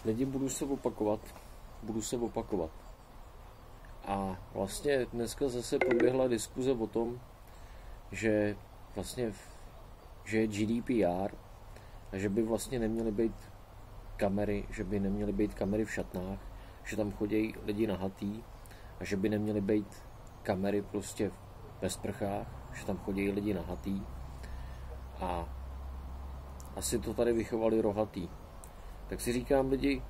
lidi, budu se opakovat. A vlastně dneska zase proběhla diskuze o tom, že vlastně že je GDPR a že by vlastně neměly být kamery, že by neměly být kamery v šatnách, že tam chodí lidi nahatý a že by neměly být kamery prostě ve sprchách, že tam chodí lidi nahatý a asi to tady vychovali rohatý. Tak si říkám lidi,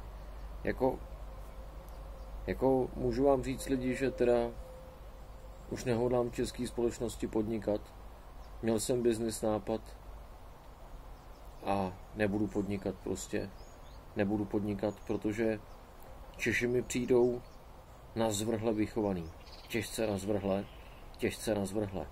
jako můžu vám říct lidi, že teda už nehodlám v české společnosti podnikat. Měl jsem business nápad a nebudu podnikat prostě. Nebudu podnikat, protože Češi mi přijdou nazvrhle vychovaný. Těžce nazvrhle.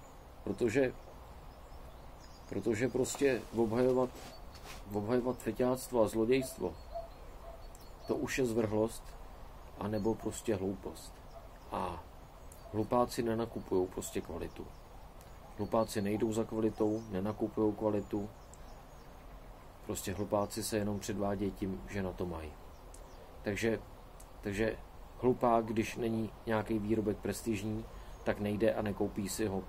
Protože prostě obhajovat feťáctvo a zlodějstvo, to už je zvrhlost, anebo prostě hloupost. A hlupáci nenakupují prostě kvalitu. Hlupáci nejdou za kvalitou, nenakupují kvalitu. Prostě hlupáci se jenom předvádějí tím, že na to mají. Takže hlupák, když není nějaký výrobek prestižní, tak nejde a nekoupí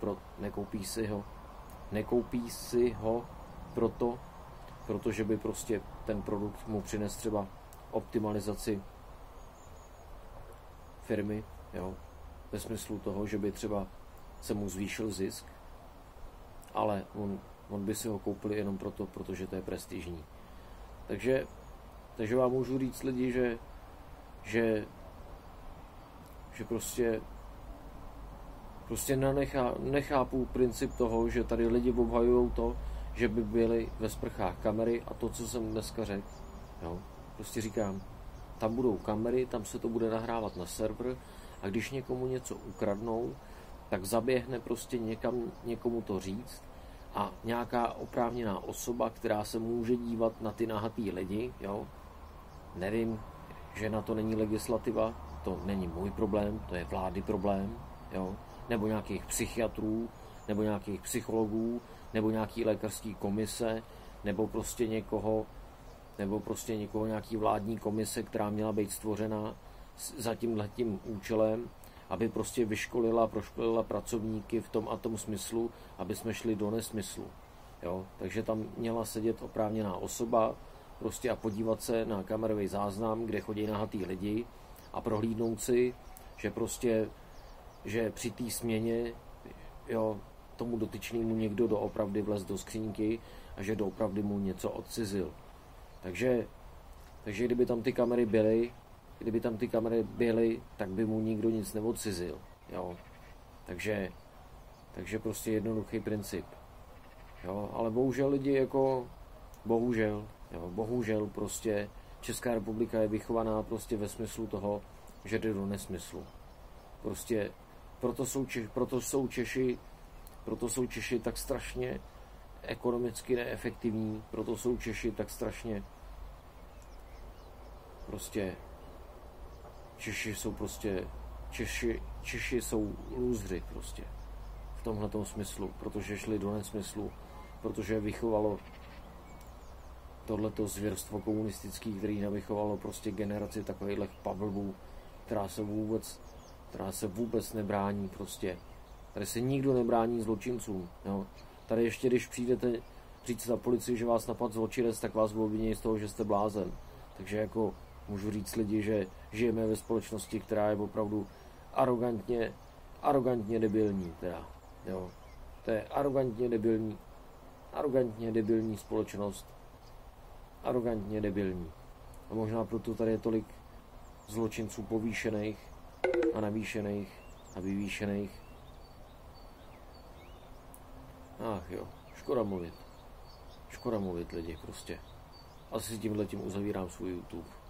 si ho protože by prostě ten produkt mu přines třeba optimalizaci firmy, jo, ve smyslu toho, že by třeba se mu zvýšil zisk, ale on by si ho koupil jenom protože to je prestižní. Takže vám můžu říct lidi, že prostě nechápu princip toho, že tady lidi obhajují to, že by byly ve sprchách kamery a to, co jsem dneska řekl. Jo? Prostě říkám, tam budou kamery, tam se to bude nahrávat na server a když někomu něco ukradnou, tak zaběhne prostě někam někomu to říct a nějaká oprávněná osoba, která se může dívat na ty nahatý lidi, jo? Nevím, že na to není legislativa, to není můj problém, to je vlády problém, jo? Nebo nějakých psychiatrů, nebo nějakých psychologů, nebo nějaký lékařský komise, nebo prostě někoho nějaký vládní komise, která měla být stvořena za tímhletím účelem, aby prostě vyškolila, proškolila pracovníky v tom a tom smyslu, aby jsme šli do nesmyslu. Jo? Takže tam měla sedět oprávněná osoba prostě a podívat se na kamerový záznam, kde chodí nahatý lidi a prohlídnout si, že při té směně, jo, tomu dotyčnému někdo doopravdy vlez do skřínky a že doopravdy mu něco odcizil. Takže kdyby tam ty kamery byly, tak by mu nikdo nic neodcizil. Jo. Takže prostě jednoduchý princip. Jo, ale bohužel lidi bohužel prostě Česká republika je vychovaná prostě ve smyslu toho, že jde do nesmyslu. Prostě proto jsou Češi tak strašně ekonomicky neefektivní, proto jsou Češi tak strašně prostě Češi jsou lůzři prostě v tomhletom smyslu, protože šli do nesmyslu, protože vychovalo tohleto zvěrstvo komunistický, který navychovalo prostě generaci takovýchhle pablbů, která se vůbec nebrání prostě. Tady se nikdo nebrání zločincům. Jo. Tady ještě, když přijdete říct na policii, že vás napadl zločinec, tak vás obviní z toho, že jste blázen. Takže jako můžu říct lidi, že žijeme ve společnosti, která je opravdu arrogantně debilní. Teda, jo. To je arrogantně debilní společnost. Arrogantně debilní. A možná proto tady je tolik zločinců povýšených a navýšených a vyvýšených. Ach jo, škoda mluvit lidi prostě. Asi tímhletím uzavírám svůj YouTube.